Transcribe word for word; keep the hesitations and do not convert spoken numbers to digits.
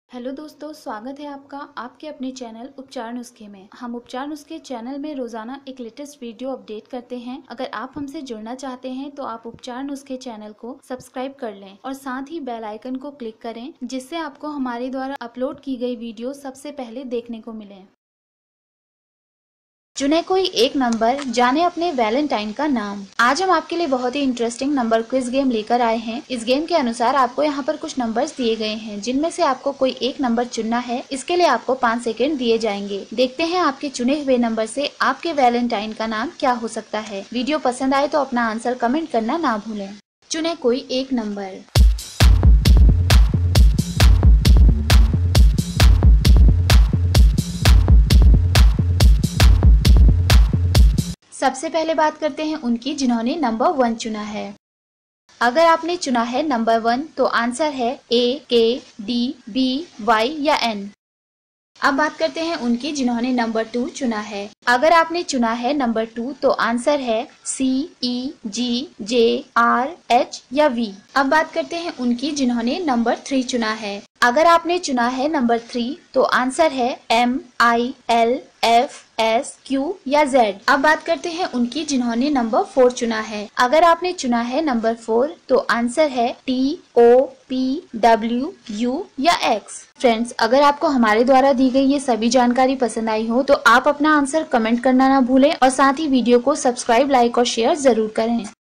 Hello दोस्तों, स्वागत है आपका आपके अपने चैनल उपचार नुस्खे में। हम उपचार नुस्खे चैनल में रोजाना एक लेटेस्ट वीडियो अपडेट करते हैं। अगर आप हमसे जुड़ना चाहते हैं तो आप उपचार नुस्खे चैनल को सब्सक्राइब कर लें और साथ ही बेल आइकन को क्लिक करें, जिससे आपको हमारे द्वारा अपलोड की गई वीडियो सबसे पहले देखने को मिले। चुने कोई एक नंबर, जाने अपने वैलेंटाइन का नाम। आज हम आपके लिए बहुत ही इंटरेस्टिंग नंबर क्विज गेम लेकर आए हैं। इस गेम के अनुसार आपको यहाँ पर कुछ नंबर्स दिए गए हैं, जिनमें से आपको कोई एक नंबर चुनना है। इसके लिए आपको पाँच सेकंड दिए जाएंगे। देखते हैं आपके चुने हुए नंबर से आपके वैलेंटाइन का नाम क्या हो सकता है। वीडियो पसंद आए तो अपना आंसर कमेंट करना ना भूलें। चुने कोई एक नंबर। सबसे पहले बात करते हैं उनकी जिन्होंने नंबर वन चुना है। अगर आपने चुना है नंबर वन तो आंसर है A, K, D, B, Y या एन। अब बात करते हैं उनकी जिन्होंने नंबर टू चुना है। अगर आपने चुना है नंबर टू तो आंसर है C, E, G, J, R, H या वी। अब बात करते हैं उनकी जिन्होंने नंबर थ्री चुना है। अगर आपने चुना है नंबर थ्री तो आंसर है M, I, L, F, S, Q या जेड। अब बात करते हैं उनकी जिन्होंने नंबर फोर चुना है। अगर आपने चुना है नंबर फोर तो आंसर है T, O, P, W, U या एक्स। फ्रेंड्स, अगर आपको हमारे द्वारा दी गई ये सभी जानकारी पसंद आई हो तो आप अपना आंसर कमेंट करना ना भूलें और साथ ही वीडियो को सब्सक्राइब, लाइक और शेयर जरूर करें।